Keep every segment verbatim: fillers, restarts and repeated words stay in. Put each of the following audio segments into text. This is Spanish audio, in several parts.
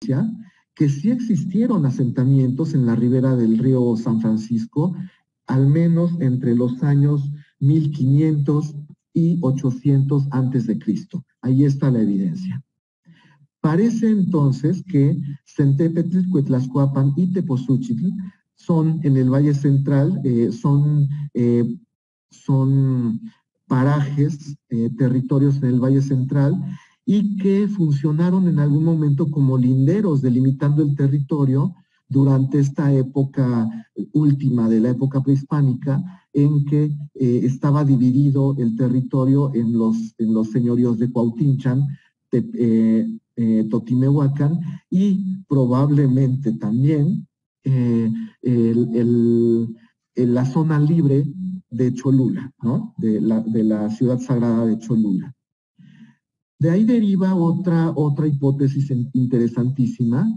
evidencia que sí existieron asentamientos en la ribera del río San Francisco, al menos entre los años mil quinientos y ochocientos antes de Cristo. Ahí está la evidencia. Parece entonces que Centépetl, Cuetlaxcoapan y Teposuchitl son en el Valle Central, eh, son, eh, son parajes, eh, territorios en el Valle Central, y que funcionaron en algún momento como linderos, delimitando el territorio durante esta época última de la época prehispánica, en que eh, estaba dividido el territorio en los, en los señoríos de Cuautinchan, de, eh, eh, Totimehuacán, y probablemente también eh, el, el, el, la zona libre de Cholula, ¿no? de, la, de la ciudad sagrada de Cholula. De ahí deriva otra, otra hipótesis interesantísima,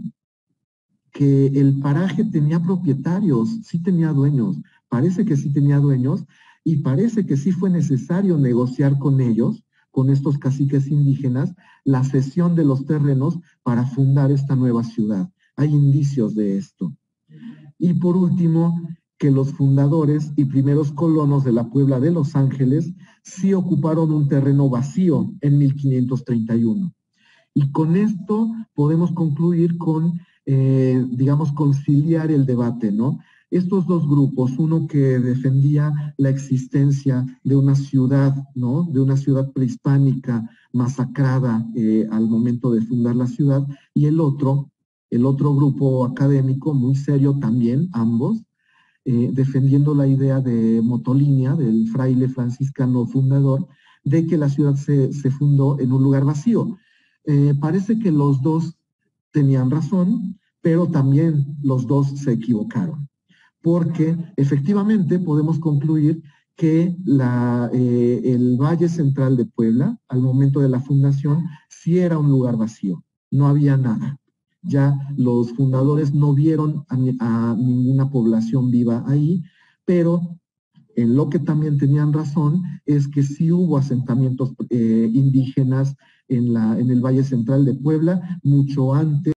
que el paraje tenía propietarios, sí tenía dueños, parece que sí tenía dueños, y parece que sí fue necesario negociar con ellos, con estos caciques indígenas, la cesión de los terrenos para fundar esta nueva ciudad. Hay indicios de esto. Y por último, que los fundadores y primeros colonos de la Puebla de Los Ángeles sí ocuparon un terreno vacío en mil quinientos treinta y uno. Y con esto podemos concluir con, eh, digamos, conciliar el debate, ¿no? Estos dos grupos, uno que defendía la existencia de una ciudad, ¿no? De una ciudad prehispánica masacrada eh, al momento de fundar la ciudad, y el otro, el otro grupo académico, muy serio también, ambos, eh, defendiendo la idea de Motolinia, del fraile franciscano fundador, de que la ciudad se, se fundó en un lugar vacío. Eh, parece que los dos tenían razón, pero también los dos se equivocaron, porque efectivamente podemos concluir que la, eh, el Valle Central de Puebla, al momento de la fundación, sí era un lugar vacío, no había nada. Ya los fundadores no vieron a, a ninguna población viva ahí, pero en lo que también tenían razón es que sí hubo asentamientos eh, indígenas en, la, en el Valle Central de Puebla mucho antes